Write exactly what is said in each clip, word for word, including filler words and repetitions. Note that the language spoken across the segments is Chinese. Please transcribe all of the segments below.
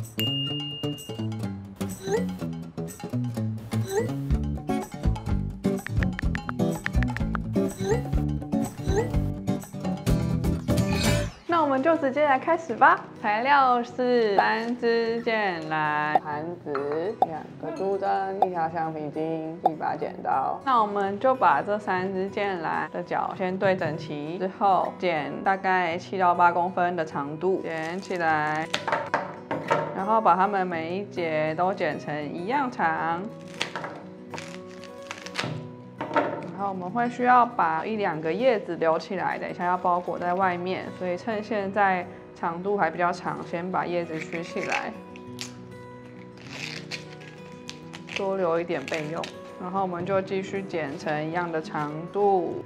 那我们就直接来开始吧。材料是三支剑兰、盘子、两个珠针、一条橡皮筋、一把剪刀。那我们就把这三支剑兰的角先对整齐，之后剪大概七到八公分的长度，剪起来，然后把它们每一节都剪成一样长。然后我们会需要把一两个叶子留起来，等一下要包裹在外面，所以趁现在长度还比较长，先把叶子取起来，多留一点备用。然后我们就继续剪成一样的长度。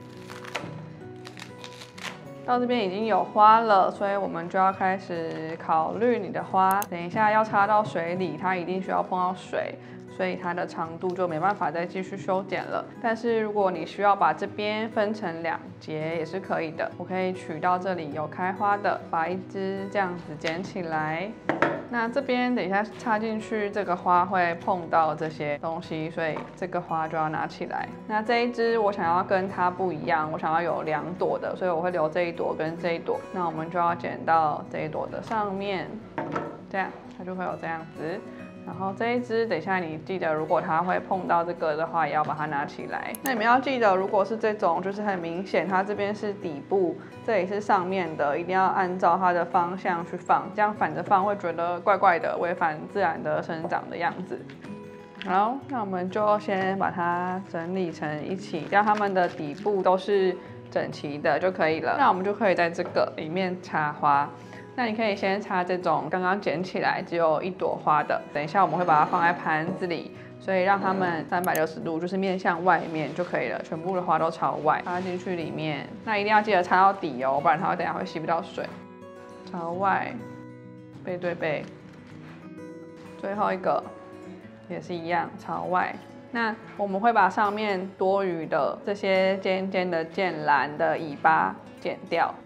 到这边已经有花了，所以我们就要开始考虑你的花。等一下要插到水里，它一定需要碰到水。所以它的长度就没办法再继续修剪了。但是如果你需要把这边分成两节也是可以的。我可以取到这里有开花的，把一支这样子剪起来。那这边等一下插进去，这个花会碰到这些东西，所以这个花就要拿起来。那这一支我想要跟它不一样，我想要有两朵的，所以我会留这一朵跟这一朵。那我们就要剪到这一朵的上面，这样它就会有这样子。然后这一支，等一下你记得，如果它会碰到这个的话，也要把它拿起来。那你们要记得，如果是这种，就是很明显，它这边是底部，这里是上面的，一定要按照它的方向去放，这样反着放会觉得怪怪的，违反自然的生长的样子。好，那我们就先把它整理成一起，让它们的底部都是整齐的就可以了。那我们就可以在这个里面插花。那你可以先插这种刚刚剪起来只有一朵花的，等一下我们会把它放在盘子里，所以让它们三百六十度就是面向外面就可以了，全部的花都朝外，插进去里面。那一定要记得插到底哦，不然它会等一下会吸不到水。朝外，背对背。最后一个也是一样，朝外。那我们会把上面多余的这些尖尖的剑兰的尾巴剪掉。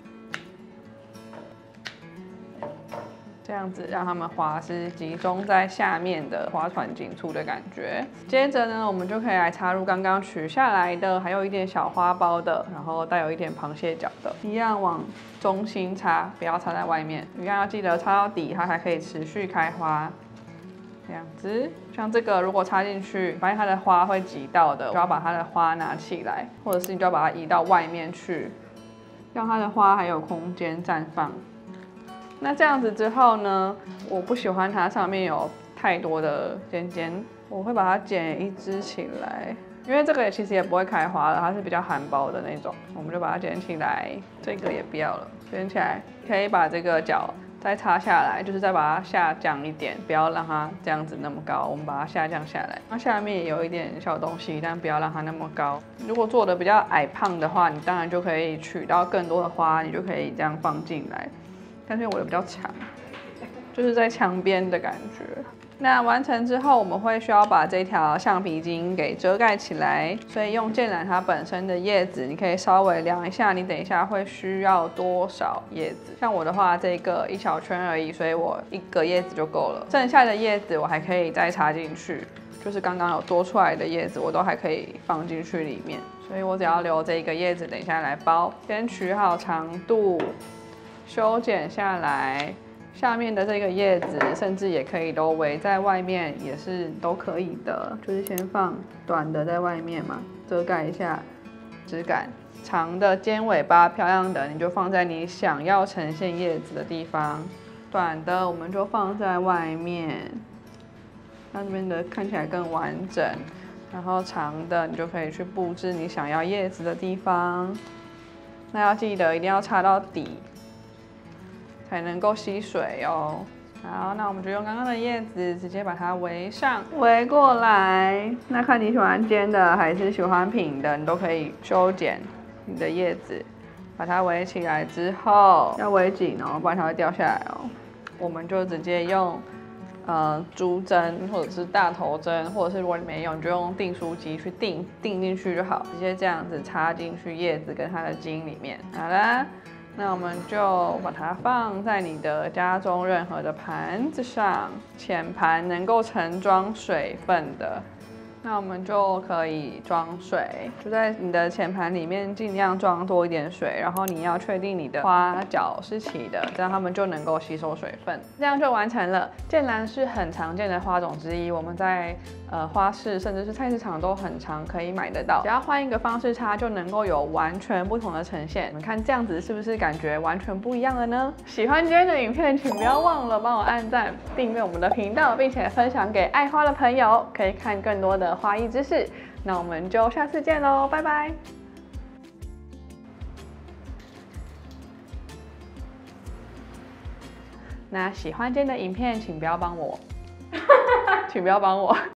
这样子让它们花是集中在下面的花团锦簇的感觉。接着呢，我们就可以来插入刚刚取下来的，还有一点小花苞的，然后带有一点螃蟹脚的，一样往中心插，不要插在外面。一样要记得插到底，它才可以持续开花。这样子，像这个如果插进去，发现它的花会挤到的，就要把它的花拿起来，或者是你就要把它移到外面去，让它的花还有空间绽放。那这样子之后呢，我不喜欢它上面有太多的尖尖，我会把它剪一支起来，因为这个其实也不会开花了，它是比较含苞的那种，我们就把它剪起来。这个也不要了，剪起来可以把这个角再插下来，就是再把它下降一点，不要让它这样子那么高，我们把它下降下来。它下面也有一点小东西，但不要让它那么高。如果做的比较矮胖的话，你当然就可以取到更多的花，你就可以这样放进来。但是我的比较长，就是在墙边的感觉。那完成之后，我们会需要把这条橡皮筋给遮盖起来，所以用剑兰它本身的叶子，你可以稍微量一下，你等一下会需要多少叶子。像我的话，这个一小圈而已，所以我一个叶子就够了。剩下的叶子我还可以再插进去，就是刚刚有多出来的叶子，我都还可以放进去里面。所以我只要留这一个叶子，等一下来包。先取好长度。修剪下来，下面的这个叶子甚至也可以都围在外面，也是都可以的。就是先放短的在外面嘛，遮盖一下质感。长的尖尾巴漂亮的，你就放在你想要呈现叶子的地方。短的我们就放在外面，让这边的看起来更完整。然后长的你就可以去布置你想要叶子的地方。那要记得一定要插到底。才能够吸水哦。好，那我们就用刚刚的叶子直接把它围上，围过来。那看你喜欢尖的还是喜欢平的，你都可以修剪你的叶子，把它围起来之后要围紧哦，不然它会掉下来哦。我们就直接用呃珠针或者是大头针，或者是如果你没有，你就用订书机去订订进去就好，直接这样子插进去叶子跟它的茎里面。好了。 那我们就把它放在你的家中任何的盘子上，浅盘能够盛装水分的。那我们就可以装水，就在你的浅盘里面尽量装多一点水，然后你要确定你的花角是齐的，这样它们就能够吸收水分，这样就完成了。剑兰是很常见的花种之一，我们在呃花市甚至是菜市场都很常可以买得到。只要换一个方式插，就能够有完全不同的呈现。你们看这样子是不是感觉完全不一样了呢？喜欢今天的影片，请不要忘了帮我按赞、订阅我们的频道，并且分享给爱花的朋友，可以看更多的花艺知识。那我们就下次见喽，拜拜。那喜欢今天的影片，请不要帮我，请不要帮我。